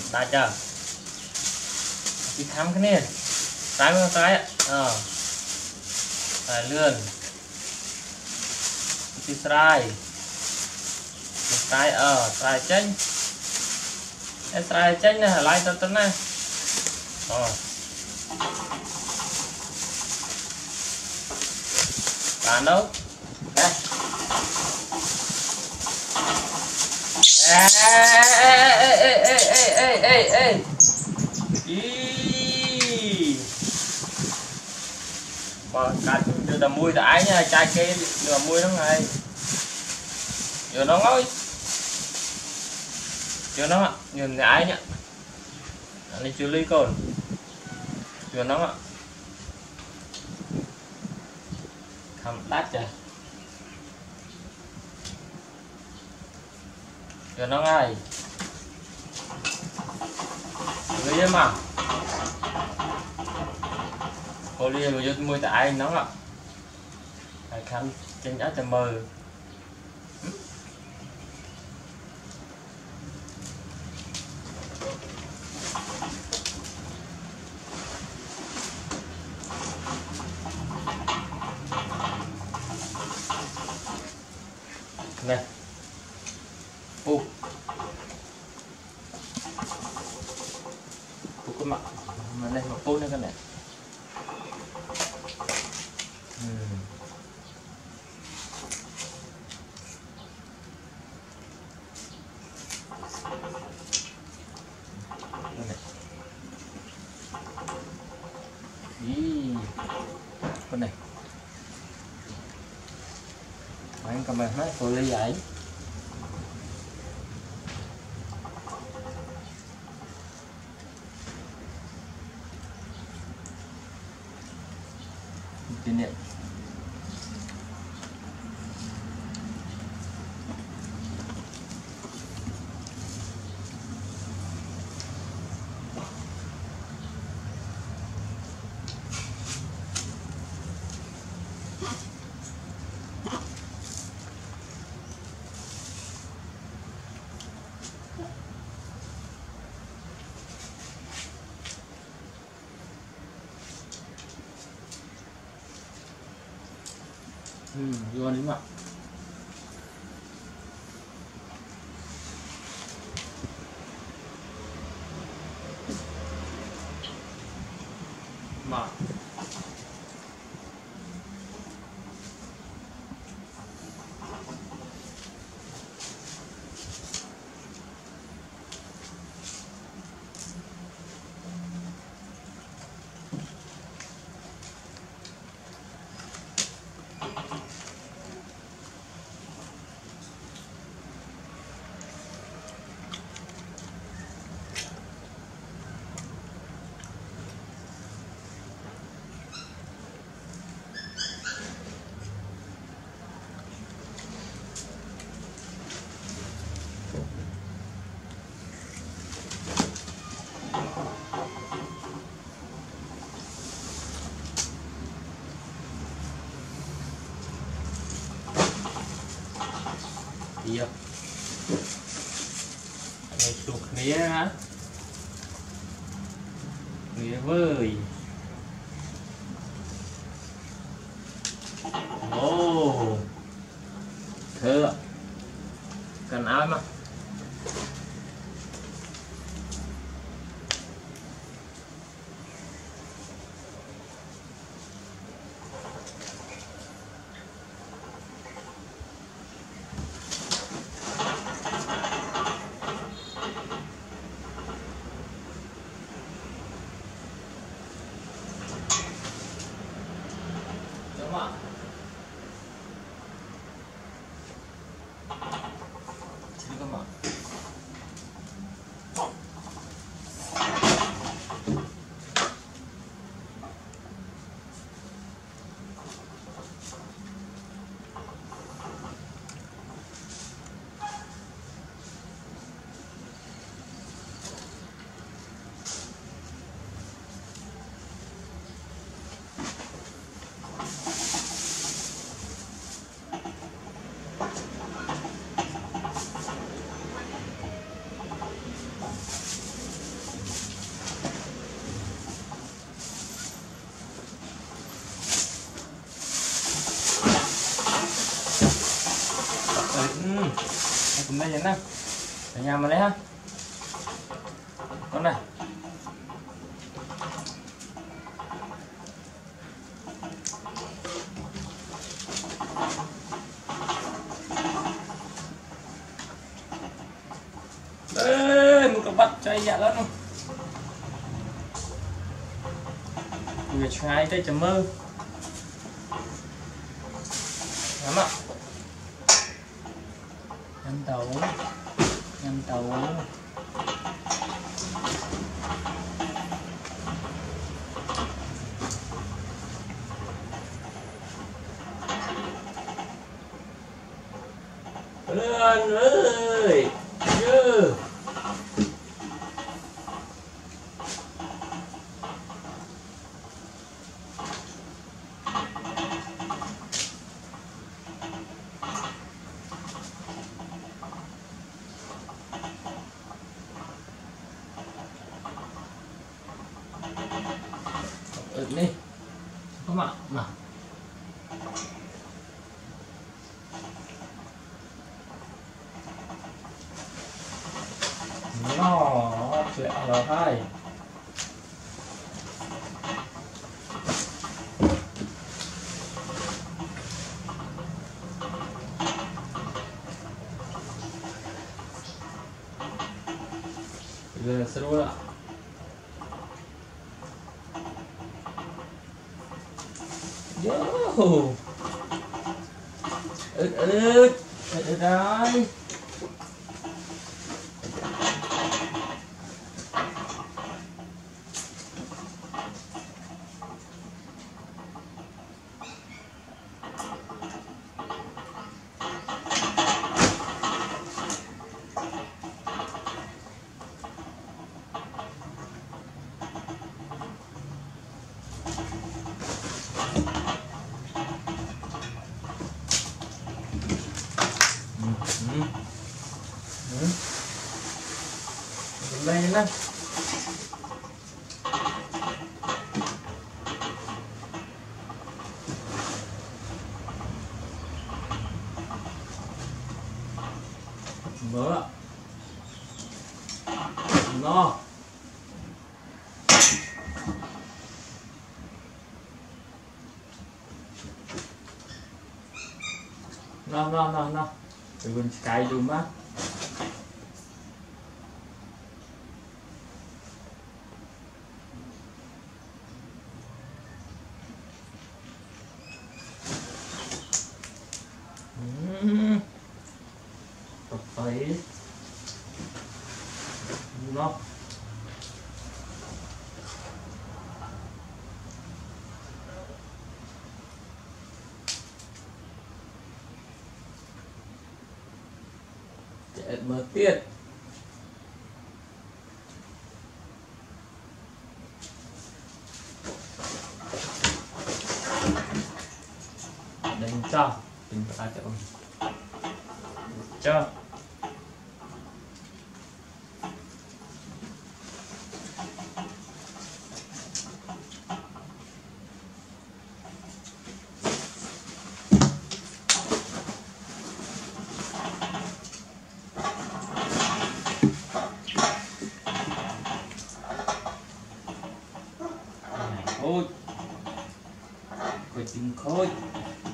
đã chưa đi thăm cái này trái vào trái ạ trái lươn đi trái trái trái chanh trái chanh này lại cho tên này bạn đâu đây ê mà cắt đưa tầm mùi đãi nha chai kia đưa mùi nó ngay giờ nó ngói chưa nó nhìn ai nhá anh chưa ly còn chưa nó ạ không đắt chưa chưa nó ngay người mà Polee mà vô mùi tại nó ạ phải khăn trên áo chầm mờ này cái mặt mà đây mà này cái này con này anh cầm hết Polee ấy kỷ niệm vô đi mà iya này sụt mía hả mía vơi thưa cần áo mà Cùng đây nhá. Ở nhà mà đấy ha. Con này. Ê, một cái bắt chay dạ lắm. Người trai đây chấm mơ. Ngắm ạ. Nhâm tàu. Nhâm tàu. Lên ơi. Chứ. Đi các bạn nào nó chuyện là hai giờ seru lah. Yo, ướt rồi. Đây nè. Mỡ. No. No. Đừng cay dùm á. Phải nó chạy mở tiết đánh cho chúng ta cho khôi khôi tim khôi